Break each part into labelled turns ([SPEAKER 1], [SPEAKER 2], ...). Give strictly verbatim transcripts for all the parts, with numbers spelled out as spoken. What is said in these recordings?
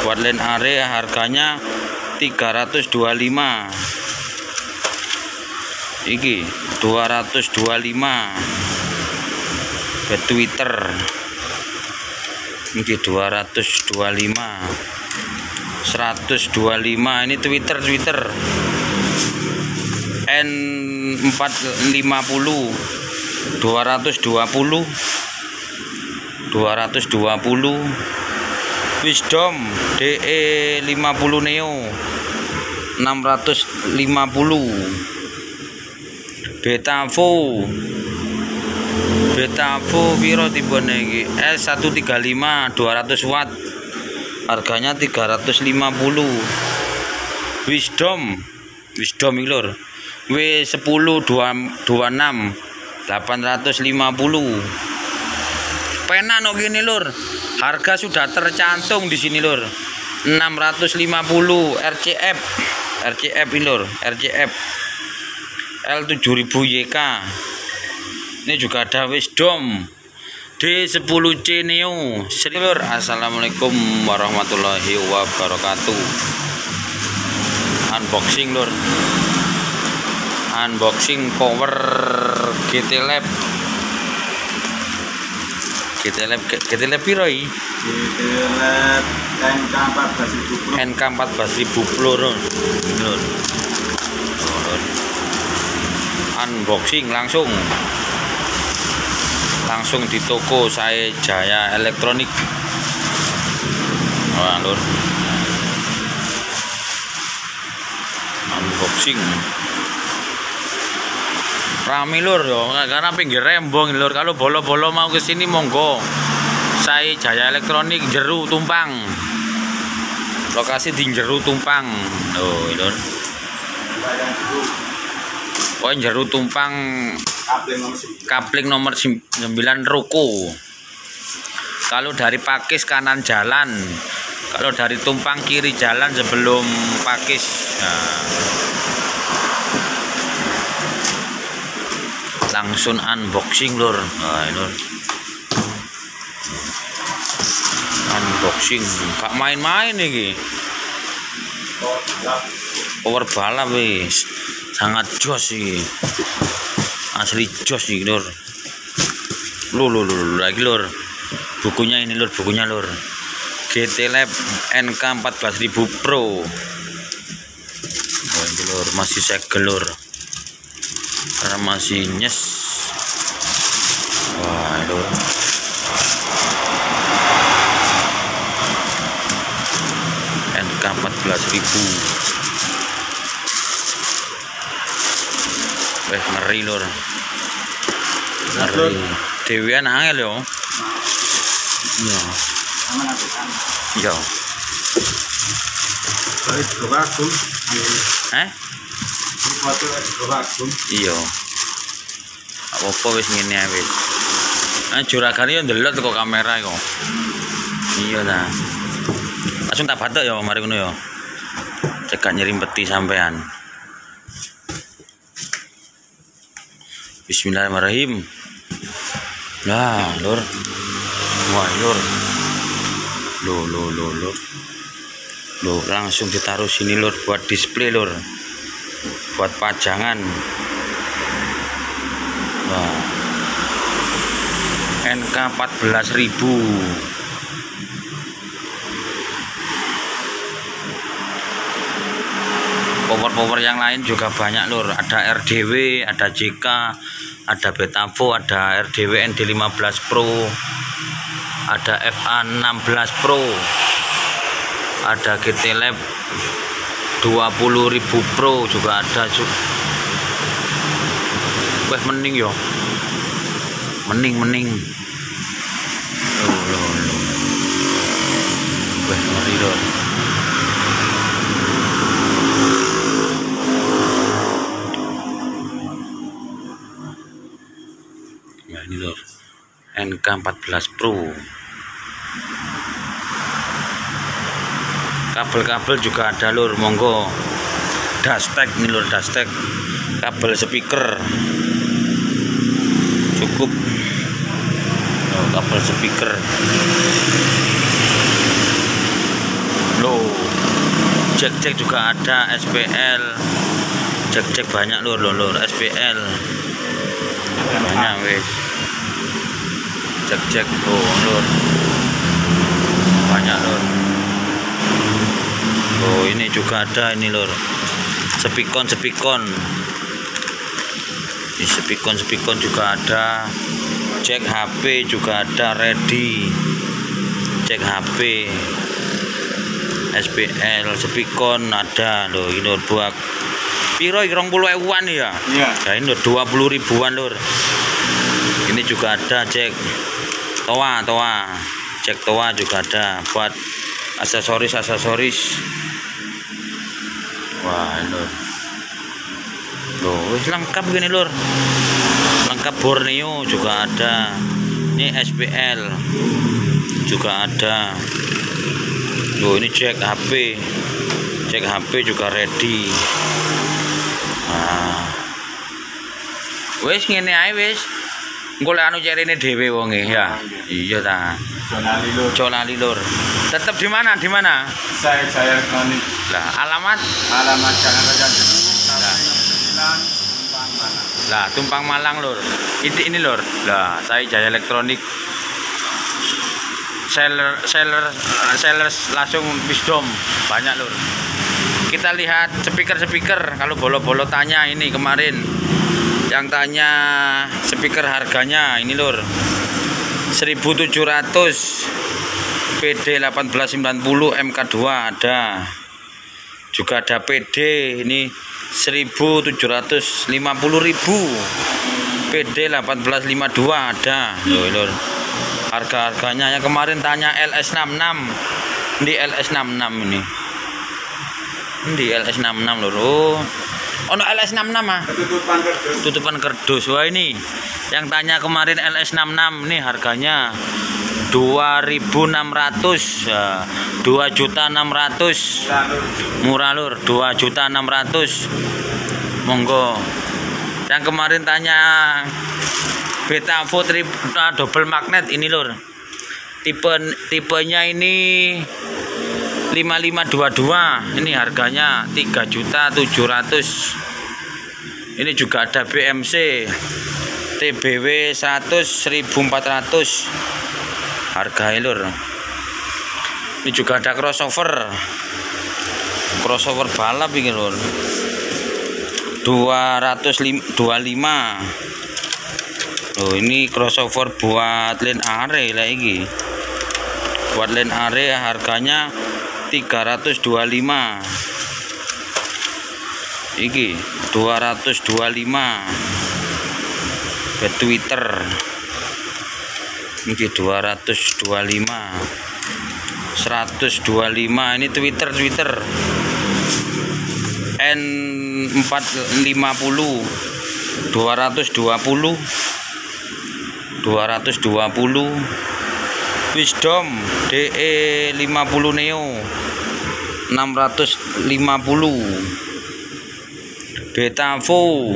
[SPEAKER 1] buat line area harganya tiga ratus dua puluh lima. Iki dua ratus dua puluh lima. Ke Twitter ini dua ratus dua puluh lima, seratus dua puluh lima. Ini Twitter Twitter N empat lima puluh, dua ratus dua puluh, dua ratus dua puluh. Wisdom D E lima puluh Neo enam ratus lima puluh. Betavo Betavo piro tipene iki? S seratus tiga puluh lima dua ratus watt. Harganya tiga ratus lima puluh. Wisdom Wisdom iki lur. W sepuluh dua puluh enam delapan ratus lima puluh. Pena no gini lur. Harga sudah tercantum di sini lur. enam ratus lima puluh R C F. R C F ini lur, R C F. L tujuh ribu Y K. Ini juga ada Wisdom D sepuluh C Neo. Lur, assalamualaikum warahmatullahi wabarakatuh. Unboxing lur. Unboxing power G T Lab. G T Lab G T Lab piro iki?
[SPEAKER 2] G T Lab N K empat belas ribu Pro.
[SPEAKER 1] N K empat belas ribu Pro lur. Lur. Unboxing langsung langsung di toko Sai Jaya Elektronik. Wah lur, unboxing rame lur yo, karena pinggir rembong lur. Kalau bolo-bolo mau ke sini monggo. Sai Jaya Elektronik Jeru Tumpang. Lokasi di Jeru Tumpang. Oh lur. Oh Jeru Tumpang. Kapling nomor sembilan Ruko. Kalau dari Pakis kanan jalan, kalau dari Tumpang kiri jalan sebelum Pakis. Nah. Langsung unboxing lur. Nah, lur. Unboxing, gak main-main iki. Power balap wis. Sangat jos sih. Asli jos sih lur. Lu lu lu lagi lur. Bukunya ini lur, bukunya lur. G T Lab N K empat belas ribu Pro. Oh, ini lur, masih segel lur. Karena masih nyes. Wah, lur. N K empat belas ribu. Eh ngeri lur. Ngeri. Dewian angel yo. Iya. Iya. Eh? Iya. Apa wis ngene ae wis. Ah juragane yo ndelok teko kamera kok. Iya ta. Langsung tak batok ya mari ngono ya. Cekak nyerimpeti sampean. Bismillahirrahmanirrahim. Nah, lur. Wah, lur. Lo lo lo lo. Lo langsung ditaruh sini lur buat display lur. Buat pajangan. Wah. N K empat belas ribu. Power-power yang lain juga banyak lur. Ada R D W, ada J K, ada Betavo, ada R D W N D lima belas Pro, ada F A enam belas Pro, ada G T Lab dua puluh ribu Pro juga ada. Wah mening yo, mening mening. Loh, loh, loh. Wah ngeri lur. Ya ini lur, N K empat belas Pro. Kabel-kabel juga ada lur, monggo. Dastek nih lur, dastek. Kabel speaker cukup. Oh, kabel speaker. Jack-jack juga ada, S P L. Jack-jack banyak lur, lur, lur, S P L. Banyak wes. Jack-jack oh lur. Banyak lur. Oh, ini juga ada ini lur. Spikon, spikon. Ini spikon, spikon juga ada. Jack H P juga ada, ready. Jack H P. S P L, spikon ada loh, ini lur buat. Piro iki rong puluh ribuan ya?
[SPEAKER 2] Iya.
[SPEAKER 1] Nah, ini lur dua puluh ribuan lur. Ini juga ada Jack Toa, Toa. Jack Toa juga ada buat aksesoris-aksesoris. Wah, lur. Loh, wis lengkap gini lur. Lengkap Borneo juga ada. Ini S P L juga ada. Loh, ini Jack H P. Jack H P juga ready. Nah. Wis ngene ae wis. Engko lek anu carine dhewe wonge ya. Iya ta.
[SPEAKER 2] Jonali lur.
[SPEAKER 1] Jonali lur. Tetap di mana? Di mana?
[SPEAKER 2] Saya saya elektronik.
[SPEAKER 1] Lah, alamat
[SPEAKER 2] Alamat Jalan Raja Debu,
[SPEAKER 1] Lah.
[SPEAKER 2] sembilan, Tumpang Malang.
[SPEAKER 1] Lah, Tumpang Malang lur. Ini ini lur. Lah, saya Jaya Elektronik. Seller seller seller langsung Wisdom banyak lur. Kita lihat speaker-speaker. Kalau bolo-bolo tanya ini kemarin yang tanya speaker harganya ini lur seribu tujuh ratus P D delapan belas sembilan puluh M K dua ada. Juga ada P D ini seribu tujuh ratus lima puluh ribu P D delapan belas lima puluh dua ada. Loh, lur. Harga-harganya yang kemarin tanya L S enam puluh enam. Di L S enam puluh enam ini. Di L S enam puluh enam lur. Oh. Ono L S enam puluh enam ah.
[SPEAKER 2] Tutupan kerdus.
[SPEAKER 1] Tutupan kerdus. Wah, ini yang tanya kemarin L S enam puluh enam nih harganya dua ribu enam ratus ya, dua juta enam ratus. Murah lur, dua juta enam ratus. Monggo. Yang kemarin tanya Betavo triple double magnet ini lur. Tipe tipenya ini lima lima dua dua. Ini harganya tiga juta tujuh ratus. Ini juga ada B M C T B W seratus seribu empat ratus. Harga lur. Ini juga ada crossover. Crossover balap ini lur. dua ratus dua puluh lima. Oh, ini crossover buat lane are lagi. Buat lane are harganya tiga ratus dua puluh lima. Iki dua ratus dua puluh lima. Ke Twitter. Ini dua ratus dua puluh lima. seratus dua puluh lima. Ini Twitter Twitter. N empat lima puluh. dua ratus dua puluh. dua ratus dua puluh. Wisdom D E lima puluh Neo enam ratus lima puluh. Betavo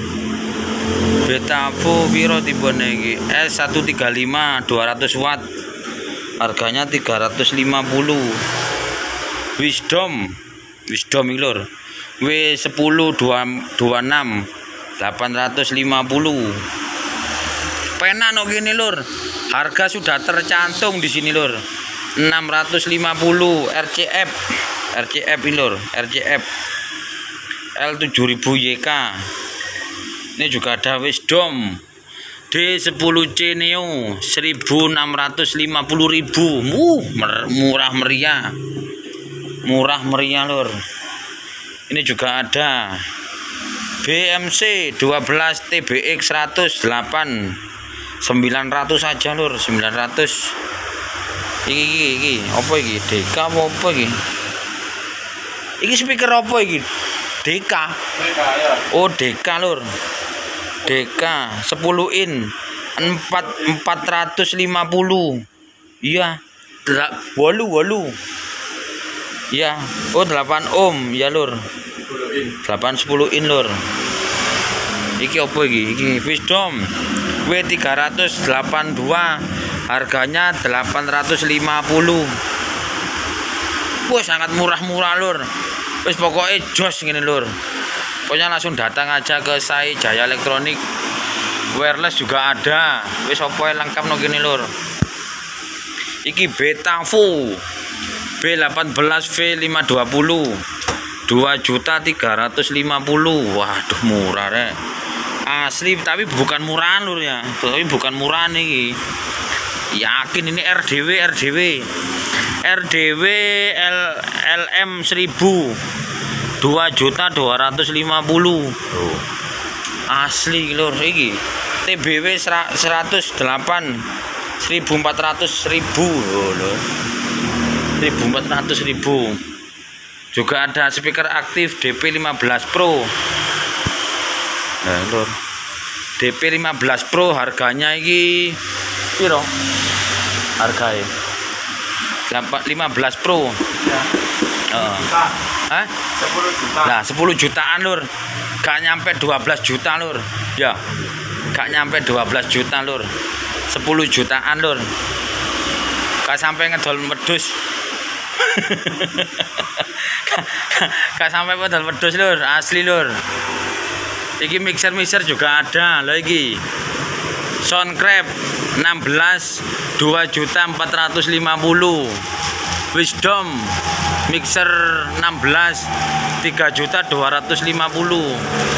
[SPEAKER 1] Betavo piro tipene iki S seratus tiga puluh lima dua ratus watt harganya tiga ratus lima puluh. Wisdom Wisdom iki lur W sepuluh dua puluh enam delapan ratus lima puluh. Pena no gini lur. Harga sudah tercantum di sini lur. enam ratus lima puluh R C F. R C F ini lur, R C F. L tujuh ribu Y K. Ini juga ada Wisdom D sepuluh C Neo seribu enam ratus lima puluh ribu. Uh, murah meriah. Murah meriah lur. Ini juga ada B M C dua belas T B X seratus delapan sembilan ratus aja lur, sembilan ratus. Iki iki iki apa iki? D K apa apa iki? Iki speaker apa iki? D K. Oh, D K lur. D K sepuluh in empat ratus lima puluh. Iya. Walu walu. Iya. Oh, delapan ohm ya lur. delapan sepuluh in lur. Iki apa iki? Iki Wisdom W tiga ratus delapan puluh dua harganya delapan ratus lima puluh. Wah, sangat murah-murah lur. Wis pokoknya jos ngene lur. Pokoknya langsung datang aja ke Sai Jaya Elektronik. Wireless juga ada. Wis opo lengkap no gini lur. Iki Betavo B delapan belas V lima dua nol dua juta tiga ratus lima puluh. Waduh murah rek. Asli tapi bukan murahan lur ya. Tapi bukan murahan nih. Yakin ini R D W R D W. R D W L LM seribu dua juta dua ratus lima puluh. Oh. Asli lur iki. T B W seratus delapan seribu empat ratus ribu oh, lur. seribu empat ratus ribu. Juga ada speaker aktif D P lima belas Pro. Nah, lur. D P lima belas Pro harganya iki piro? Harganya lima belas Pro.
[SPEAKER 2] Ya.
[SPEAKER 1] Uh. Hah?
[SPEAKER 2] sepuluh juta.
[SPEAKER 1] Nah, sepuluh jutaan lur. Gak nyampe dua belas juta lur. Ya. Gak nyampe dua belas juta lur. sepuluh jutaan lur. Gak sampai ngedol wedhus. Gak sampai ngedol wedhus lur, asli lur. Iki mixer-mixer juga ada lho iki. Soundcraft enam belas dua juta empat ratus lima puluh. Wisdom mixer enam belas tiga juta dua ratus lima puluh.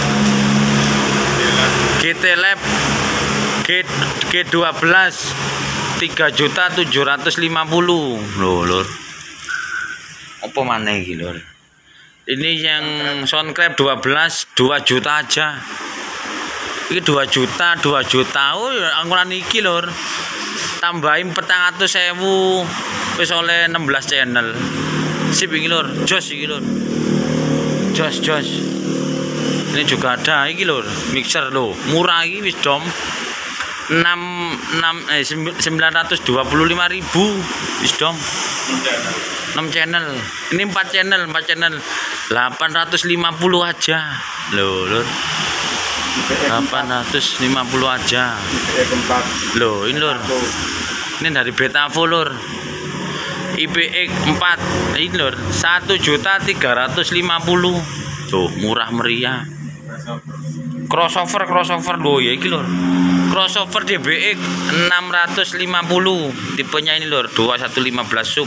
[SPEAKER 1] G T Lab G G12 tiga juta tujuh ratus lima puluh. Loh lur. Apa maneh iki lur? Ini yang Soundcraft dua belas dua juta aja. Ini dua juta dua juta. Oh, angkuran iki lur. Tambahin petang atus sewu wis oleh enam belas channel. Sip iki lur, jos iki lur. Jos jos. Ini juga ada iki lur, mixer lho. Murah iki Wisdom. enam enam eh sembilan ratus dua puluh lima ribu Wisdom. enam channel. Ini empat channel, empat channel. delapan ratus lima puluh aja. Loh, lur. delapan ratus lima puluh aja. Loh, ini lur. Ini dari Betavo lur. I P X empat. Ini lur, satu juta tiga ratus lima puluh. Tuh, murah meriah. Crossover crossover loh ya iki lur. Crossover D B X enam ratus lima puluh. Tipenya ini lur, dua satu lima belas sub.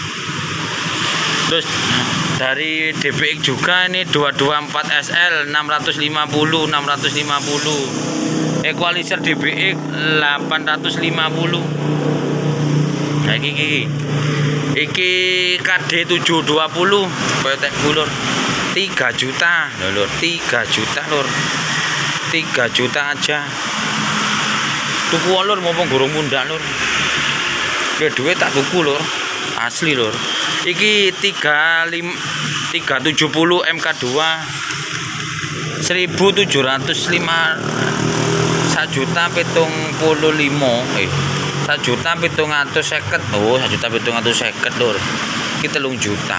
[SPEAKER 1] Terus dari D B X juga ini dua dua empat S L enam ratus lima puluh enam ratus lima puluh. Equalizer D B X delapan ratus lima puluh. Nah iki iki. Iki K D tujuh dua nol koyo tek lur. tiga juta. Lho lur, tiga juta lur. tiga juta aja. Tuku lur mumpung gurung mundak lur. Ke duit tak tuku lur. Asli lur. Iki tiga tujuh nol M K dua seribu tujuh ratus lima satu juta pitung puluh lima eh satu juta pitung atus seket. Oh satu juta pitung atus seket lur. Iki telung juta.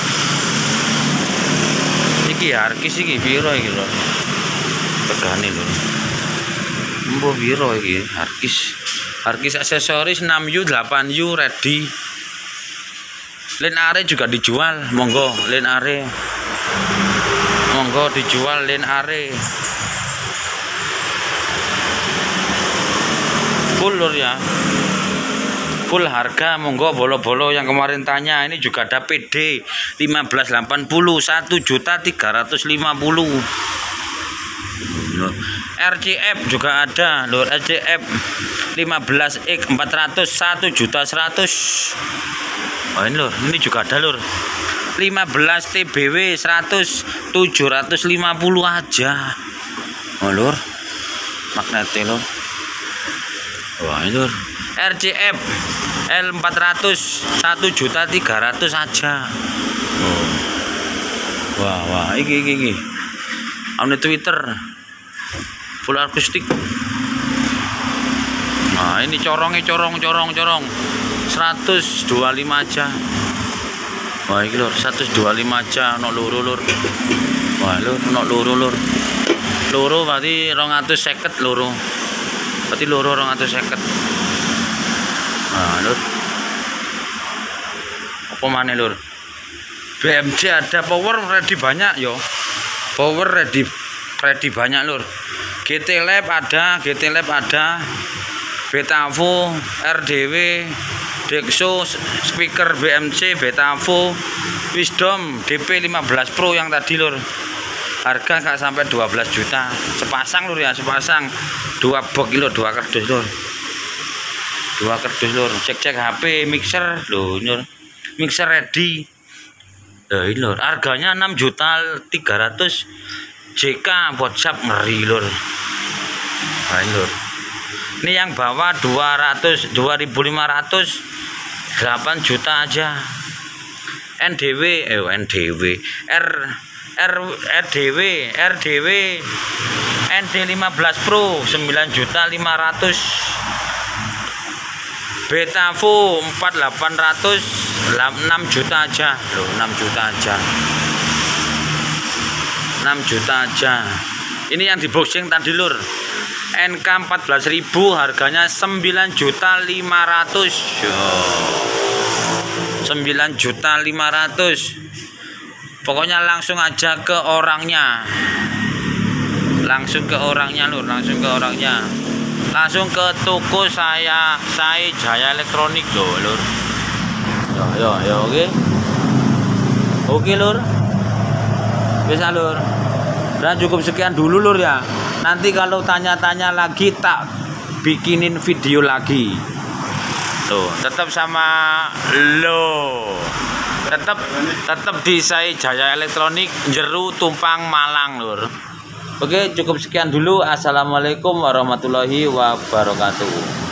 [SPEAKER 1] Iki harkis iki piro iki lur? Regane lur. Mbok piro iki harkis? Harkis aksesoris enam U delapan U ready. Len are juga dijual, monggo len are. Monggo dijual len are. Full lur ya. Full harga, monggo bolo-bolo yang kemarin tanya. Ini juga ada P D lima belas delapan puluh satu juta tiga ratus lima puluh. R C F juga ada lur, R C F lima belas X empat ratus satu juta seratus. Oh ini lur, ini juga ada lur. lima belas T B W seratus tujuh ratus lima puluh aja. Oh lur. Magnetnya lur. Wah ini lur. R C F L empat ratus satu juta tiga ratus aja. Oh. Wah wah iki iki iki. Ane Twitter. Full akustik. Nah, ini corongnya corong corong corong. seratus dua puluh lima aja. Wah, iki lur, seratus dua puluh lima aja ono loro lur. Wah, lur, ono loro lur. Loro berarti dua ratus lima puluh loro. Berarti loro dua ratus lima puluh. Nah, lur. Apa maneh lur? B M C ada, power ready banyak yo. Power ready ready banyak lur. G T Lab ada, G T Lab ada. Betavo, R D W, Dexo, speaker B M C, Betavo, Wisdom D P lima belas Pro yang tadi lur. Harga nggak sampai dua belas juta. Sepasang lur ya, sepasang. Dua box lur, dua kardus lur. Dua kardus lur. Cek-cek H P, mixer lho, lur. Mixer ready. Eh lur, harganya enam juta tiga ratus J K WhatsApp ngeri lur. Nah, lur. Ini yang bawah dua ratus dua ribu lima ratus delapan juta aja. N D W eh N D W R R R D W R D W N D lima belas Pro sembilan juta lima ratus. Betavo empat ribu delapan ratus enam juta aja loh, enam juta aja. enam juta aja. Ini yang di boxing tadi lur. N K empat belas ribu harganya sembilan juta lima ratus. sembilan juta lima ratus. Pokoknya langsung aja ke orangnya. Langsung ke orangnya lur, langsung ke orangnya. Langsung ke toko saya, saya Jaya Elektronik loh lur. Yo yo yo oke. Okay. Oke okay, lur. Bisa lur. Dan cukup sekian dulu lur ya. Nanti kalau tanya-tanya lagi tak bikinin video lagi. Tuh, tetap sama lo. Tetap tetap di saya Jaya Elektronik Jeru Tumpang Malang lur. Oke, cukup sekian dulu. Assalamualaikum warahmatullahi wabarakatuh.